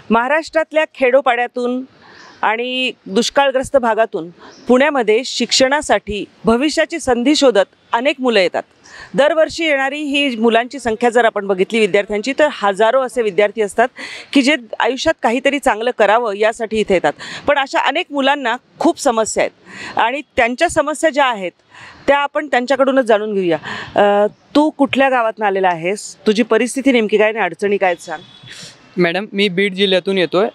महाराष्ट्रातल्या खेडोपाड्यातून आणि दुष्काळग्रस्त भागातून पुण्यामध्ये शिक्षणासाठी भविष्याची संधी शोधत अनेक मुलं येतात. दरवर्षी येणारी ही मुलांची संख्या जर आपण बघितली विद्यार्थ्यांची, तर हजारो असे विद्यार्थी असतात की जे आयुष्यात काहीतरी चांगलं करावं यासाठी इथे येतात. पण अशा अनेक मुलांना खूप समस्या आहेत आणि त्यांच्या समस्या ज्या आहेत त्या आपण त्यांच्याकडूनच जाणून घेऊया. तू कुठल्या गावातून आलेला आहेस? तुझी परिस्थिती नेमकी काय आणि अडचणी काय सांग. मॅडम, मी बीड जिल्ह्यातून येतो आहे.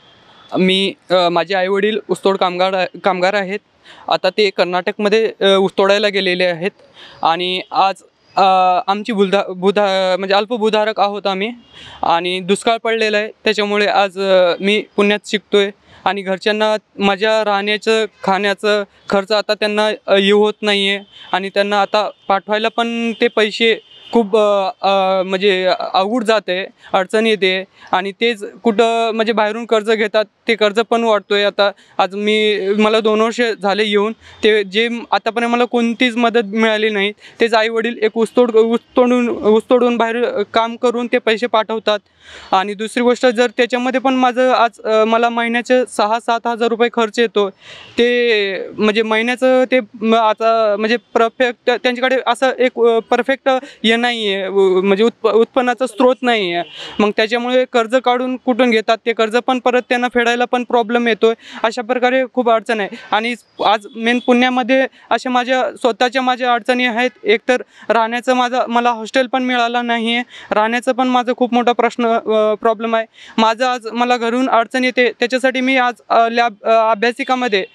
माझे आईवडील ऊसतोड कामगार आहेत. आता ते कर्नाटकमध्ये ऊसतोडायला गेलेले आहेत आणि आज आमची म्हणजे अल्पभूधारक आहोत आम्ही आणि दुष्काळ पडलेला आहे. त्याच्यामुळे आज मी पुण्यात शिकतो आहे आणि घरच्यांना माझ्या राहण्याचं खाण्याचं खर्च आता त्यांना येऊ होत नाही आहे आणि त्यांना आता पाठवायला पण ते पैसे खूप म्हणजे अवघड जाते, अडचण येते आणि तेच कुठं म्हणजे बाहेरून कर्ज घेतात, ते कर्ज पण वाढतो आहे. आता आज मला 2 वर्ष झाले येऊन, ते जे आतापर्यंत मला कोणतीच मदत मिळाली नाही. तेच आईवडील एक ऊसतोडून बाहेर काम करून ते पैसे पाठवतात. आणि दुसरी गोष्ट, जर त्याच्यामध्ये पण माझं आज मला महिन्याचे 6-7 हजार रुपये खर्च येतो. ते म्हणजे महिन्याचं ते आता म्हणजे परफेक्ट त्यांच्याकडे असं एक परफेक्ट हे नाही आहे, म्हणजे उत्पन्नाचा स्रोत नाही आहे. मग त्याच्यामुळे कर्ज काढून कुठून घेतात, ते कर्ज पण परत त्यांना फेडायला पण प्रॉब्लेम येतो आहे. अशा प्रकारे खूप अडचण आहे. आणि आज मेन पुण्यामध्ये अशा माझ्या अडचणी आहेत. एकतर राहण्याचं मला हॉस्टेल पण मिळालं नाही आहे. राहण्याचं पण माझं खूप मोठा प्रॉब्लेम आहे. आज मला घरून अडचण येते. त्याच्यासाठी मी आज अभ्यासिकामध्ये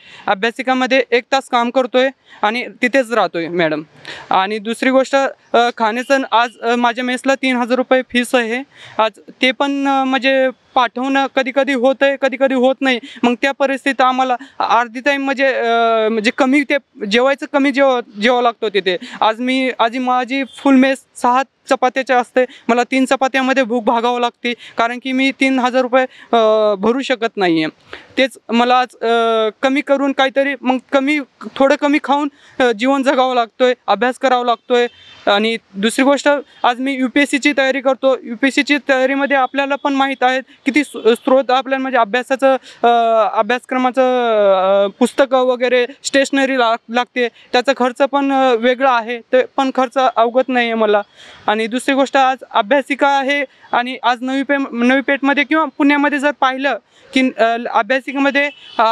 1 तास काम करतोय आणि तिथेच राहतोय मॅडम. आणि दुसरी गोष्ट, खाण्याचं आज माझ्या मेसला 3000 रुपये फीस आहे. आज ते पण म्हणजे पाठवणं कधी होतं आहे, कधी होत नाही. मग त्या परिस्थितीत आम्हाला अर्धी टाईम म्हणजे कमी ते कमी जेवावं लागतो तिथे. आज माझी फुल मेस 6 चपात्याच्या असते. मला 3 चपात्यामध्ये भूक भागावं लागते, कारण की मी 3000 रुपये भरू शकत नाही आहे. तेच मला आज कमी करून काहीतरी मग थोडं कमी खाऊन जीवन जगावं लागतो आहे, अभ्यास करावा लागतो आहे. आणि दुसरी गोष्ट, आज मी UPSCची तयारी करतो. UPSCची तयारीमध्ये आपल्याला पण माहीत आहे किती स्रोत आपल्याला म्हणजे अभ्यासक्रमाचं पुस्तकं वगैरे स्टेशनरी लागते. त्याचा खर्च पण वेगळा आहे, ते पण खर्च अवगत नाही आहे मला. आणि दुसरी गोष्ट, आज अभ्यासिका आहे आणि आज नवी पेठमध्ये किंवा पुण्यामध्ये जर पाहिलं की अभ्यासिकेमध्ये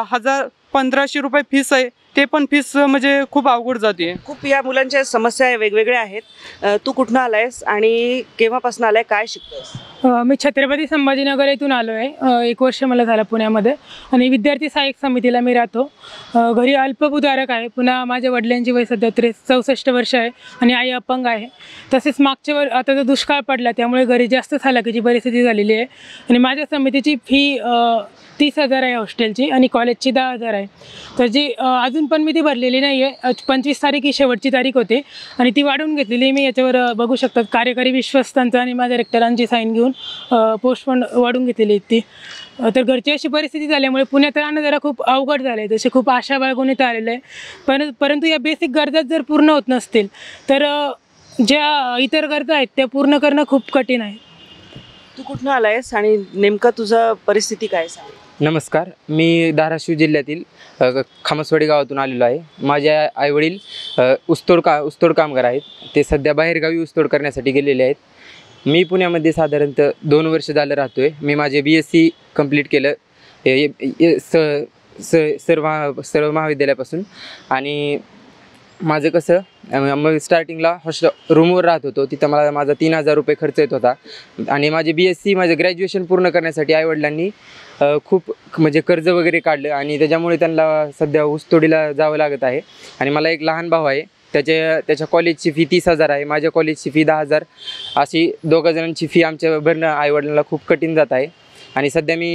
1500 रुपये फीस आहे. ते पण फीस म्हणजे खूप अवघड जाते. खूप या मुलांच्या समस्या वेगवेगळ्या आहेत. तू कुठून आलायस आणि केव्हापासून आलाय, काय शिकतोस? मी छत्रपती संभाजीनगर येथून आलो आहे. 1 वर्ष मला झालं पुण्यामध्ये आणि विद्यार्थी सहाय्यक समितीला मी राहतो. घरी अल्पभूधारक आहे. पुन्हा माझ्या वडिलांची वय सध्या 64 वर्ष आहे आणि आई अपंग आहे. तसेच आता जो दुष्काळ पडला त्यामुळे घरी जास्त हलाखीची परिस्थिती झालेली आहे आणि माझ्या समितीची फी 30,000 आहे हॉस्टेलची आणि कॉलेजची 10,000 आहे. तर जी अजून पण मी ती भरलेली नाही आहे. 25 तारीख ही शेवटची तारीख होती आणि ती वाढवून घेतलेली. मी याच्यावर बघू शकतात कार्यकारी विश्वस्तांचा आणि माझ्या रेक्टरांची साईन घेऊन पोस्ट पण वाढून घेतलेली ती. तर घरची अशी परिस्थिती झाल्यामुळे पुण्यात राहणं जरा खूप अवघड झालं आहे. तसे खूप आशा बाळगून इथं आलेलं आहे. परंतु या बेसिक गरजा जर पूर्ण होत नसतील तर ज्या इतर गरजा आहेत त्या पूर्ण करणं खूप कठीण आहे. तू कुठून आलायस आणि नेमकं तुझं परिस्थिती काय सांग? नमस्कार, मी धाराशिव जिल्ह्यातील खामसवाडी गावातून आलेलो आहे. माझे आईवडील ऊसतोड कामगार आहेत. ते सध्या बाहेरगावी ऊसतोड करण्यासाठी गेलेले आहेत. मी पुण्यामध्ये साधारणतः 2 वर्ष झालं राहतो आहे. मी माझे BSc कंप्लीट केलं सर्व महाविद्यालयापासून. आणि माझं कसं, मग स्टार्टिंगला रूमवर राहत होतो. तिथं माझा 3000 रुपये खर्च येत होता. आणि माझे माझं ग्रॅज्युएशन पूर्ण करण्यासाठी आईवडिलांनी खूप म्हणजे कर्ज वगैरे काढलं आणि त्याच्यामुळे त्यांना सध्या ऊसतोडीला जावं लागत आहे. आणि मला एक लहान भाऊ आहे. त्याच्या कॉलेजची फी 30,000 आहे. माझ्या कॉलेजची फी 10,000. अशी 2 जणांची फी आमच्या भरणं आईवडिलांना खूप कठीण जात आहे. आणि सध्या मी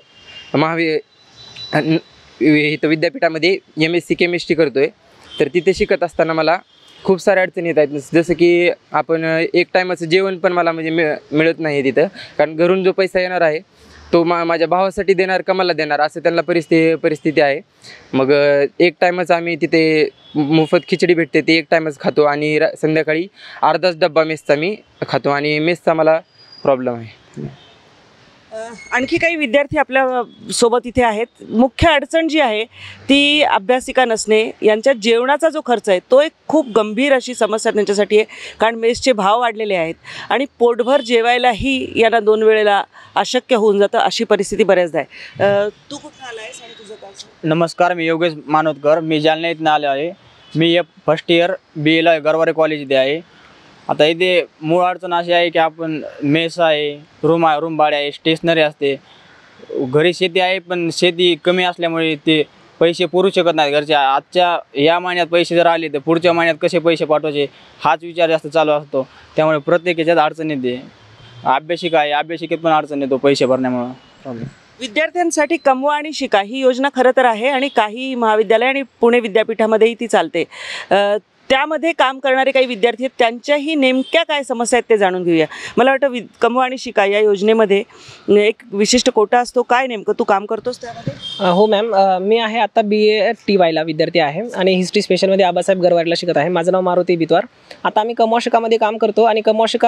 इथं विद्यापीठामध्ये MSc केमिस्ट्री करतो आहे. तर तिथे शिकत असताना मला खूप साऱ्या अडचणी येत आहेत. जसं की आपण 1 टायमाचं जेवण पण मला म्हणजे मिळत नाही तिथं, कारण घरून जो पैसा येणार आहे तो माझ्या भावासाठी देणार का मला देणार असं त्यांना परिस्थिती आहे. मग 1 टायमच आम्ही तिथे मोफत खिचडी भेटते, ते 1 टायमच खातो आणि संध्याकाळी अर्धाच डब्बा मेसचा मी खातो आणि मेसचा मला प्रॉब्लेम आहे. आणखी काही विद्यार्थी आपल्या सोबत इथे आहेत. मुख्य अडचण जी आहे ती अभ्यासिका नसणे, यांच्या जेवणाचा जो खर्च आहे तो एक खूप गंभीर अशी समस्या त्यांच्यासाठी आहे. कारण मेसचे भाव वाढलेले आहेत आणि पोटभर जेवायलाही यांना 2 वेळेला अशक्य होऊन जातं, अशी परिस्थिती बऱ्याचदा आहे. तू कुठं आला आहेस आणि तुझं काय सांग? नमस्कार, मी योगेश मानोतकर. मी जालना इथून आलो आहे. मी first year BA Garware college इथे आहे. आता इथे मूळ अडचण अशी आहे की आपण मेस आहे, रूम भाडे आहे, स्टेशनरी असते, घरी शेती आहे पण शेती कमी असल्यामुळे ते पैसे पुरू शकत नाहीत घरचे. आजच्या या महिन्यात पैसे जर आले तर पुढच्या महिन्यात कसे पैसे पाठवायचे हाच विचार जास्त चालू असतो. त्यामुळे प्रत्येक याच्यात अडचण येते. अभ्यासिका आहे, अभ्यासिकेत पण अडचण येतो पैसे भरण्यामुळं. प्रॉब्लेम विद्यार्थ्यांसाठी कमवा आणि शिका ही योजना खरं तर आहे आणि काही महाविद्यालय आणि पुणे विद्यापीठामध्येही ती चालते. त्यामध्ये काम करणारे काही विद्यार्थी आहेत, त्यांच्याही नेमक्या काय समस्या आहेत ते जाणून घेऊया. मला वाटतं कमवा आणि शिका या योजनेमध्ये एक विशिष्ट कोटा असतो. काय नेमकं तू काम करतोस त्यामध्ये? हो मॅम, मी आहे आता BA TYला विद्यार्थी आहे आणि हिस्ट्री स्पेशलमध्ये आबासाहेब गरवारेला शिकत आहे. माझं नाव मारुती बितवार. आता आम्ही कमवा शिकामध्ये काम करतो आणि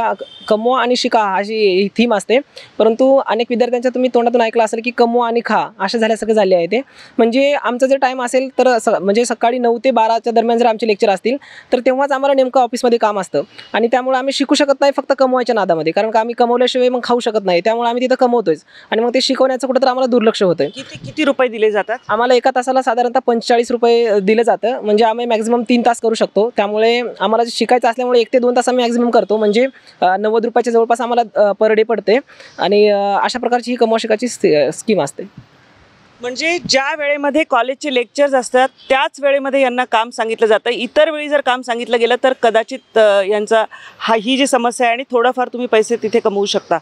कमवा आणि शिका अशी थीम असते. परंतु अनेक विद्यार्थ्यांच्या तुम्ही तोंडातून ऐकलं असेल की कमवा आणि खा अशा झाल्यासारखं झाले आहे. ते म्हणजे आमचं जे टाईम असेल तर म्हणजे सकाळी 9 ते 12च्या दरम्यान जर आमचे लेक्चर असतील तर तेव्हाच आम्हाला नेमकं ऑफिसमध्ये काम असतं आणि त्यामुळे आम्ही शिकू शकत नाही फक्त कमवायच्या नादामध्ये, कारण का आम्ही कमवल्याशिवाय मग खाऊ शकत नाही. त्यामुळे आम्ही तिथं कमवतोच आणि मग ते शिकवण्याचं कुठं तर आम्हाला दुर्लक्ष होतं. किती रुपये दिले जातात? आम्हाला एका तासाला साधारणतः 45 रुपये दिलं जातं. म्हणजे आम्ही मॅक्झिमम 3 तास करू शकतो. त्यामुळे आम्हाला शिकायचं असल्यामुळे 1 ते 2 तास आम्ही मॅक्झिमम करतो. म्हणजे 90 रुपयाच्या जवळपास आम्हाला पर डे पडते आणि अशा प्रकारची ही कमवा शिकायची स्कीम असते. म्हणजे ज्या वेळेमध्ये कॉलेजचे लेक्चर्स असतात त्याच वेळेमध्ये यांना काम सांगितलं जातं. इतर वेळी जर काम सांगितलं गेलं तर कदाचित यांचा ही जी समस्या आहे आणि थोडाफार तुम्ही पैसे तिथे कमवू शकता.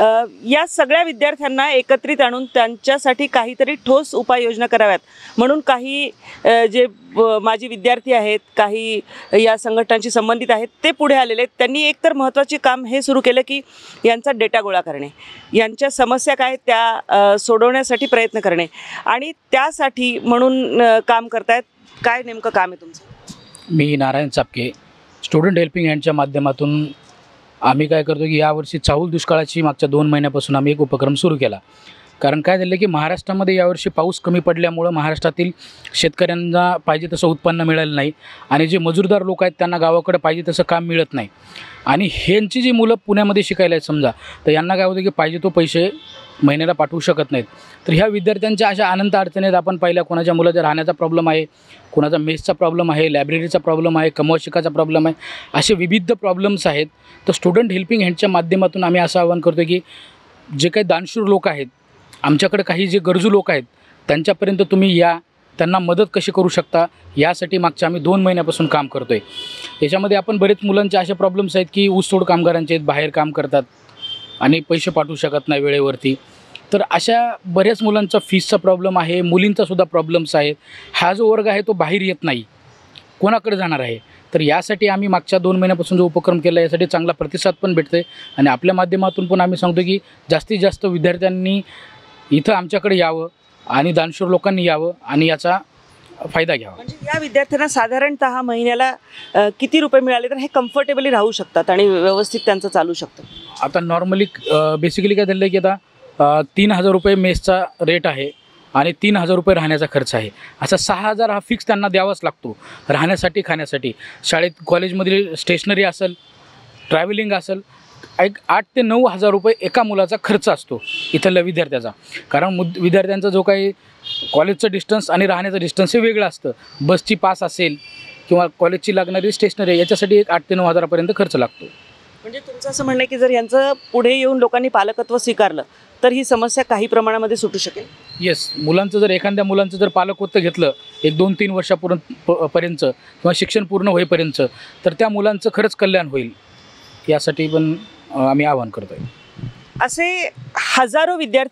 या सगळ्या विद्यार्थ्यांना एकत्रित आणून त्यांच्यासाठी काहीतरी ठोस उपाययोजना कराव्यात म्हणून काही जे माजी विद्यार्थी आहेत, काही या संघटनांशी संबंधित आहेत, ते पुढे आलेले आहेत. त्यांनी एकतर महत्त्वाचे काम हे सुरू केलं की यांचा डेटा गोळा करणे, यांच्या समस्या काय त्या सोडवण्यासाठी प्रयत्न करणे आणि त्यासाठी म्हणून काम करतायत. काय नेमकं काम आहे तुमचं? मी नारायण चापके, स्टुडंट हेल्पिंग हँडच्या माध्यमातून आम्ही काय करतो की यावर्षी चाहूल दुष्काळाची मागच्या 2 महिन्यापासून आम्ही एक उपक्रम सुरू केला. कारण काय झालं की महाराष्ट्रामध्ये यावर्षी पाऊस कमी पडल्यामुळं महाराष्ट्रातील शेतकऱ्यांना पाहिजे तसं उत्पन्न मिळालं नाही आणि जे मजूरदार लोक आहेत त्यांना गावाकडे पाहिजे तसं काम मिळत नाही आणि ह्यांची जी मुलं पुण्यामध्ये शिकायला आहेत समजा, तर यांना काय होतं की पाहिजे तो पैसे महिन्याला पाठवू शकत नाहीत. तर ह्या विद्यार्थ्यांच्या अशा अनंत अडचणीत आपण पाहिल्या, कोणाच्या मुलाच्या राहण्याचा प्रॉब्लेम आहे, कोणाचा मेसचा प्रॉब्लेम आहे, लायब्ररीचा प्रॉब्लेम आहे, कमवा शिकाचा प्रॉब्लेम आहे, असे विविध प्रॉब्लेम्स आहेत. तर स्टुडंट हेल्पिंग हँडच्या माध्यमातून आम्ही असं आवाहन करतो की जे काही दानशूर लोक आहेत, आमच्याकडे काही जे गरजू लोक आहेत त्यांच्यापर्यंत तुम्ही या, त्यांना मदत कशी करू शकता यासाठी मागच्या आम्ही 2 महिन्यापासून काम करतो आहे. याच्यामध्ये आपण बरेच मुलांचे असे प्रॉब्लेम्स आहेत की ऊसतोड कामगारांचे आहेत, बाहेर काम करतात आणि पैसे पाठवू शकत नाही वेळेवरती. तर अशा बऱ्याच मुलांचा फीसचा प्रॉब्लेम आहे, मुलींचासुद्धा प्रॉब्लेम्स आहे. हा जो वर्ग आहे तो बाहेर येत नाही, कोणाकडे जाणार आहे? तर यासाठी आम्ही मागच्या 2 महिन्यापासून जो उपक्रम केला यासाठी चांगला प्रतिसाद पण भेटते आणि आपल्या माध्यमातून पण आम्ही सांगतो की जास्तीत जास्त विद्यार्थ्यांनी इथं आमच्याकडे यावं आणि दानशूर लोकांनी यावं आणि याचा फायदा घ्यावा. म्हणजे या विद्यार्थ्यांना साधारणतः महिन्याला किती रुपये मिळाले तर हे कम्फर्टेबली राहू शकतात आणि व्यवस्थित त्यांचं चालू शकतं? आता नॉर्मली बेसिकली काय झालं की आता 3,000 रुपये मेसचा रेट आहे आणि 3,000 रुपये राहण्याचा खर्च आहे. असा 6,000 हा फिक्स त्यांना द्यावाच लागतो राहण्यासाठी, खाण्यासाठी. शाळेत कॉलेजमधील स्टेशनरी असेल, ट्रॅव्हलिंग असेल, एक 8,000 ते 9,000 रुपये एका मुलाचा खर्च असतो इथल्या विद्यार्थ्याचा. कारण विद्यार्थ्यांचा जो काही कॉलेजचं डिस्टन्स आणि राहण्याचं डिस्टन्स हे वेगळं असतं. बसची पास असेल किंवा कॉलेजची लागणारी स्टेशनरी याच्यासाठी एक 8,000 ते 9,000पर्यंत खर्च लागतो. म्हणजे तुमचं असं म्हणणं आहे की जर यांचं पुढे येऊन लोकांनी पालकत्व स्वीकारलं तर ही समस्या काही प्रमाणामध्ये सुटू शकेल? येस, मुलांचं जर एखाद्या मुलांचं जर पालकत्व घेतलं 1-2-3 वर्षापर्यंत किंवा शिक्षण पूर्ण होईपर्यंत तर त्या मुलांचं खरंच कल्याण होईल. यासाठी पण आम्ही आवाहन करतो आहे. असे हजारो विद्यार्थी आहेत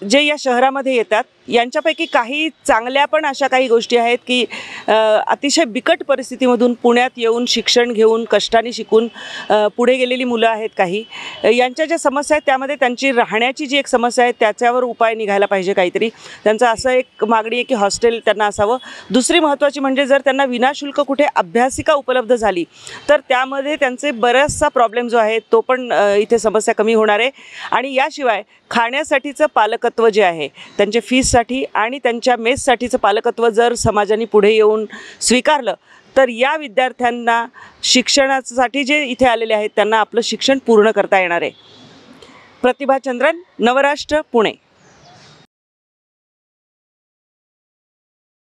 जे या शहरामध्ये येतात यांच्यापैकी काही चांगल्या पण अशा काही गोष्टी आहेत की अतिशय बिकट परिस्थितीमधून पुण्यात येऊन शिक्षण घेऊन कष्टाने शिकून पुढे गेलेली मुलं आहेत काही. यांच्या ज्या समस्या आहेत त्यामध्ये त्यांची राहण्याची जी एक समस्या आहे त्याच्यावर उपाय निघायला पाहिजे काहीतरी. त्यांचं असं एक मागणी आहे की हॉस्टेल त्यांना असावं. दुसरी महत्त्वाची म्हणजे जर त्यांना विनाशुल्क कुठे अभ्यासिका उपलब्ध झाली तर त्यामध्ये त्यांचे बराचसा प्रॉब्लेम जो आहे तो पण इथे समस्या कमी होणार आहे. आणि याशिवाय खाण्यासाठीचं पालकत्व जे आहे त्यांचे फीससाठी आणि त्यांच्या मेससाठीचं पालकत्व जर समाजाने पुढे येऊन स्वीकारलं तर या विद्यार्थ्यांना शिक्षणासाठी जे इथे आलेले आहेत त्यांना आपलं शिक्षण पूर्ण करता येणार आहे. प्रतिभा चंद्रन, नवराष्ट्र, पुणे.